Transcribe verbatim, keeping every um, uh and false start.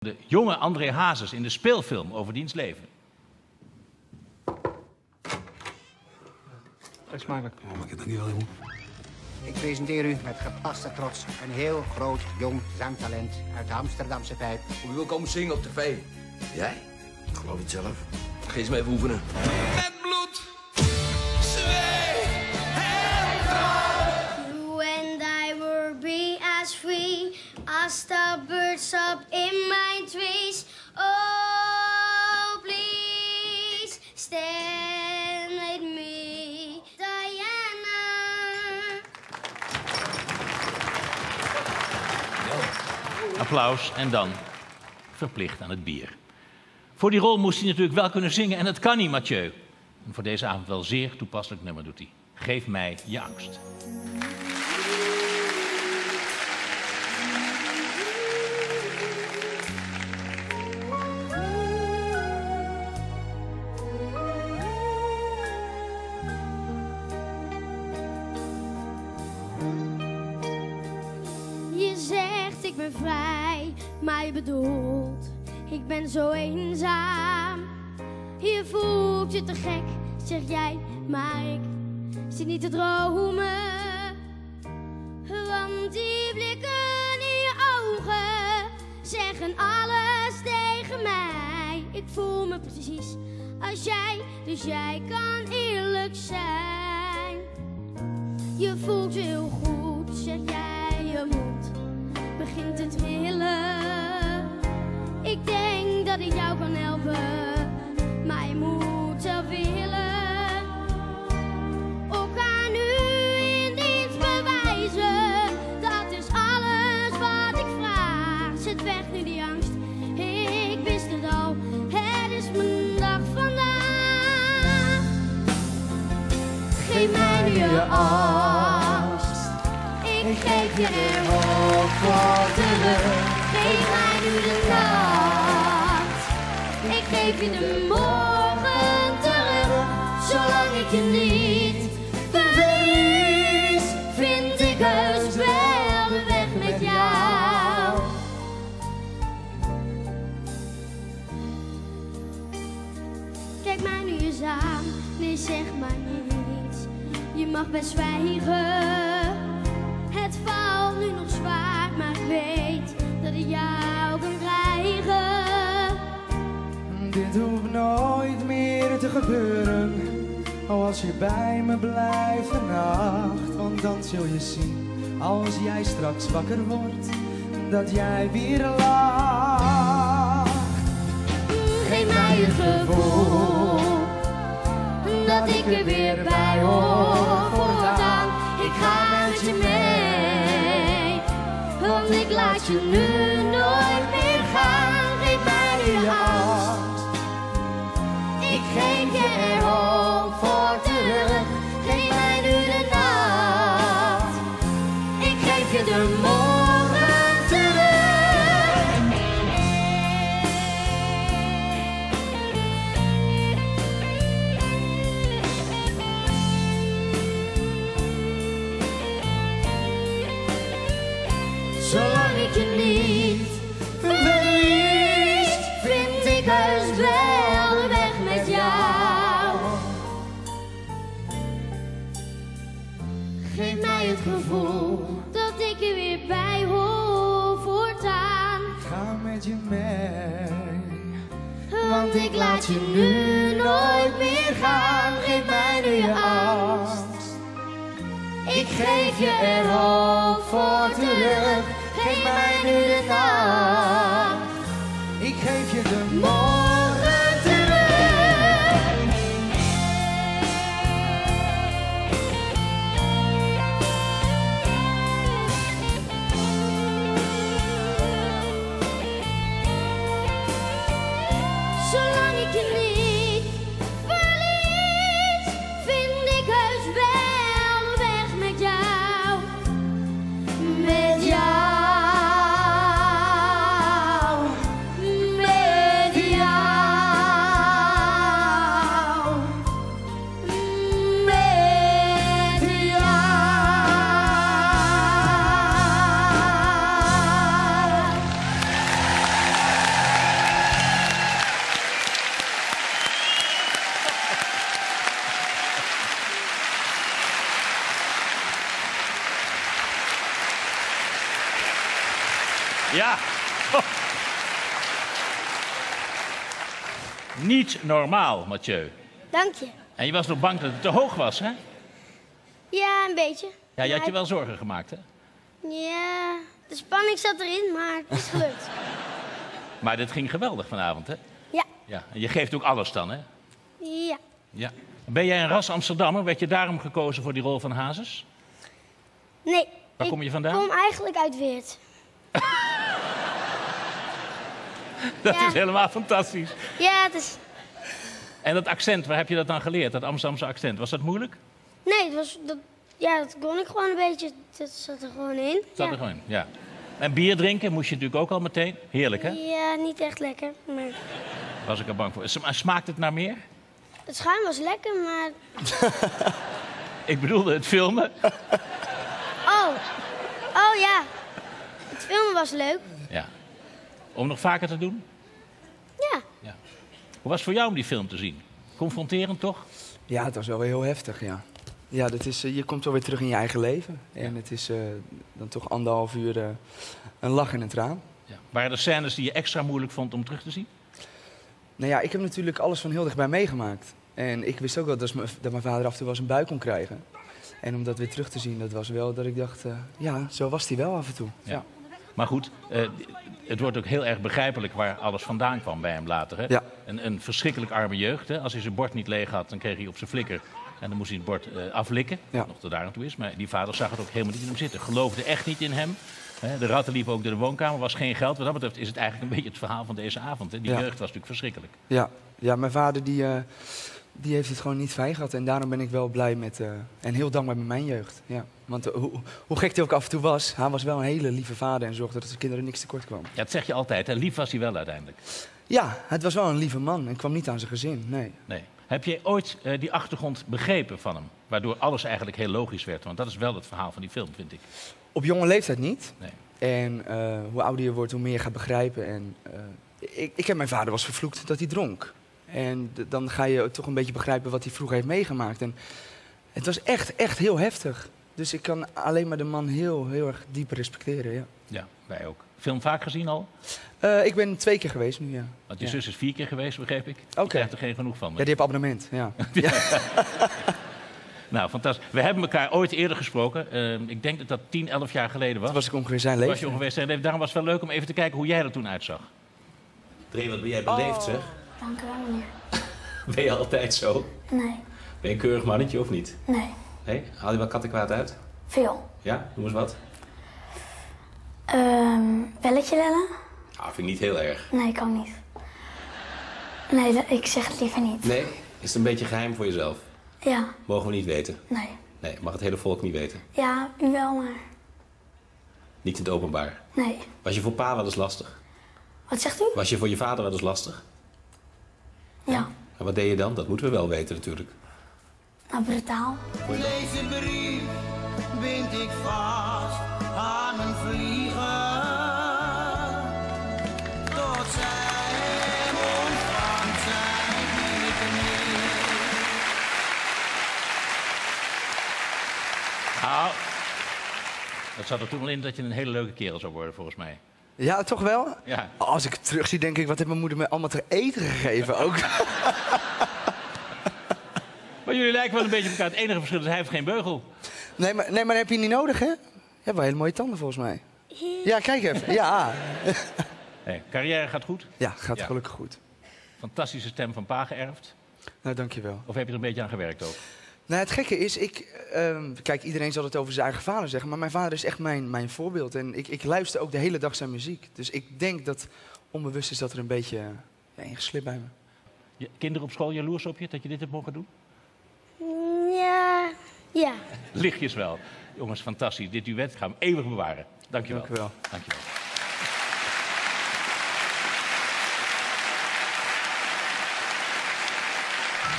De jonge André Hazes in de speelfilm over diens leven. Eet smakelijk. Oh, maar ik heb dat niet wel, jongen. Ik presenteer u met gepaste trots een heel groot jong zangtalent uit de Amsterdamse pijp. Wie wil komen zingen op tv? Jij? Ik geloof het zelf. Ga eens mee even oefenen. Met bloed, zweet en tranen. You and I will be as free as the birds up in my trees. Oh, please stand with me, Diana. Applaus en dan verplicht aan het bier. Voor die rol moest hij natuurlijk wel kunnen zingen en dat kan hij, Mathieu. En voor deze avond wel zeer toepasselijk nummer doet hij. Geef mij je angst. Je zegt ik ben vrij, maar je bedoelt ik ben zo eenzaam. Je voelt je te gek, zeg jij, maar ik zit niet te dromen. Want die blikken in je ogen zeggen alles tegen mij. Ik voel me precies als jij, dus jij kan eerlijk zijn. Je voelt je heel goed, zeg jij, je mond begint te trillen. Ik denk dat ik jou kan helpen, maar je moet zelf willen. Ook aan u in dienst bewijzen, dat is alles wat ik vraag. Zet weg nu die angst, ik wist het al, het is mijn dag vandaag. Geef mij nu je angst, ik geef je er hoop voor terug. Geef mij nu de nacht, ik geef je de morgen terug. Zolang ik je niet verlies, vind ik heus wel de weg met jou. Kijk mij nu eens aan, nee zeg maar niets. Je mag best zwijgen, het valt nu nog zwaar, maar ik weet dat ik jou kan krijgen. Dit hoeft nooit meer te gebeuren, als je bij me blijft vannacht. Want dan zul je zien, als jij straks wakker wordt, dat jij weer lacht. Geef mij het gevoel dat ik er weer bij hoor voortaan. Ik ga met je mee, want ik laat je nu nooit meer gaan. Geef mij nu je angst, ik geef je er hoop voor terug. Geef mij nu de nacht, ik geef je de morgen terug. Zolang ik je niet verlies, vind ik heus wel de weg met jou. Geef mij het gevoel dat ik er weer bij hoor voortaan. Ga met je mee, Want ik laat je nu nooit meer gaan. Geef mij nu je angst, ik geef je er hoop voor terug. Geef mij nu de nacht, ik geef je de morgen terug. Zolang ik je niet verlies, vind ik heus wel de weg met jou. Met jou. Niet normaal, Mathieu. Dank je. En je was nog bang dat het te hoog was, hè? Ja, een beetje. Ja, je had Maar- je wel zorgen gemaakt, hè? Ja, de spanning zat erin, maar het is gelukt. Maar dit ging geweldig vanavond, hè? Ja, Ja. En je geeft ook alles dan, hè? ja. Ja. Ben jij een ras Amsterdammer? Werd je daarom gekozen voor die rol van Hazes? Nee. Waar ik kom je vandaan? kom eigenlijk uit Weert. Dat Ja. is helemaal fantastisch. Ja, het is... En dat accent, waar heb je dat dan geleerd? Dat Amsterdamse accent, was dat moeilijk? Nee, het was... Dat... Ja, dat kon ik gewoon een beetje. Dat zat er gewoon in. Zat ja. er gewoon, ja. En bier drinken moest je natuurlijk ook al meteen. Heerlijk, hè? Ja, niet echt lekker. Maar Was ik er bang voor. Sma- Smaakt het naar meer? het schuim was lekker, maar... Ik bedoelde het filmen. Oh. Oh ja. Het filmen was leuk. Ja. Om nog vaker te doen? Ja. Ja. Hoe was het voor jou om die film te zien? Confronterend, toch? Ja, het was wel weer heel heftig, ja. Ja, dat is, eh, je komt wel weer terug in je eigen leven. En het is eh, dan toch anderhalf uur eh, een lach en een traan. Ja. Waren er scènes die je extra moeilijk vond om terug te zien? Nou ja, ik heb natuurlijk alles van heel dichtbij meegemaakt. En ik wist ook wel dat, dat mijn vader af en toe wel eens een bui kon krijgen. En om dat weer terug te zien, dat was wel dat ik dacht... eh, ja, zo was hij wel af en toe. Ja. Ja. Maar goed, eh, het wordt ook heel erg begrijpelijk waar alles vandaan kwam bij hem later. Hè? Ja. Een, een verschrikkelijk arme jeugd. Hè? Als hij zijn bord niet leeg had, dan kreeg hij op zijn flikker. En dan moest hij het bord eh, aflikken, Ja. wat nog tot daar aan toe is. Maar die vader zag het ook helemaal niet in hem zitten. Geloofde echt niet in hem. Hè? De ratten liepen ook door de woonkamer, was geen geld. Wat dat betreft is het eigenlijk een beetje het verhaal van deze avond. Hè? Die Ja. jeugd was natuurlijk verschrikkelijk. Ja, ja mijn vader die, eh, die heeft het gewoon niet fijn gehad. En daarom ben ik wel blij met... eh, en heel dankbaar met mijn jeugd. Ja. Want eh, hoe, hoe gek hij ook af en toe was... hij was wel een hele lieve vader en zorgde dat zijn kinderen niks tekort kwam. Ja, dat zeg je altijd. Hè? Lief was hij wel uiteindelijk. Ja, het was wel een lieve man en kwam niet aan zijn gezin, nee. Nee. Heb je ooit eh, die achtergrond begrepen van hem? Waardoor alles eigenlijk heel logisch werd. Want dat is wel het verhaal van die film, vind ik. Op jonge leeftijd niet. Nee. En eh, hoe ouder je wordt, hoe meer je gaat begrijpen. En, eh, ik, ik heb mijn vader was vervloekt dat hij dronk. En d- dan ga je toch een beetje begrijpen wat hij vroeger heeft meegemaakt. En het was echt, echt heel heftig. Dus ik kan alleen maar de man heel, heel erg diep respecteren, ja. Ja, wij ook. Film vaak gezien al? Eh, ik ben twee keer geweest nu, ja. Want je Ja. zus is vier keer geweest, begreep ik. Je Oké. krijgt er geen genoeg van. Ja, die heeft abonnement, ja. Nou, fantastisch. We hebben elkaar ooit eerder gesproken. Eh, ik denk dat dat tien, elf jaar geleden was. Toen was ik ongeveer zijn Was je leeftijd. ongeveer zijn leven. Daarom was het wel leuk om even te kijken hoe jij er toen uitzag. Dre, wat ben jij beleefd, zeg? Dank u wel, meneer. Ben je altijd zo? Nee. Ben je een keurig mannetje of niet? Nee. Nee? Haal je wel kattenkwaad uit? Veel. Ja? Noem eens wat. Ehm, belletje lellen? Ah, vind ik niet heel erg. Nee, kan niet. Nee, dat- ik zeg het liever niet. Nee? Is het een beetje geheim voor jezelf? Ja, Mogen we niet weten? nee. Nee, mag het hele volk niet weten. Ja, u wel, maar... Niet in het openbaar. Nee. Was je voor pa wel eens lastig? Wat zegt u? Was je voor je vader wel eens lastig? Ja. En wat deed je dan? Dat moeten we wel weten natuurlijk. Nou, brutaal. Deze brief bind ik vast aan een vlieger. Tot zij hem ontvangt, zijn ik niet. Nou, dat zat er toen wel in dat je een hele leuke kerel zou worden, volgens mij. Ja, toch wel? Ja. Als ik het terugzie, denk ik, wat heeft mijn moeder me allemaal te eten gegeven ook? Maar jullie lijken wel een beetje op elkaar. Het enige verschil is, hij heeft geen beugel. Nee, maar, nee, maar dat heb je niet nodig, hè? Je hebt wel hele mooie tanden, volgens mij. Ja, kijk even. Ja, Nee, carrière gaat goed. ja gaat Ja. gelukkig goed. Fantastische stem van pa geërfd. Nou, dankjewel. Of heb je er een beetje aan gewerkt ook? Nou, het gekke is, ik, ehm, kijk, iedereen zal het over zijn eigen vader zeggen, maar mijn vader is echt mijn, mijn voorbeeld. En ik, ik luister ook de hele dag zijn muziek. Dus ik denk dat onbewust is dat er een beetje uh, ja, ingeslipt bij me. Je kinderen op school jaloers op je dat je dit hebt mogen doen? Ja. Ja. Lichtjes wel. Jongens, fantastisch. Dit duet gaan we eeuwig bewaren. Dank je wel. Dank u wel. Dank je wel.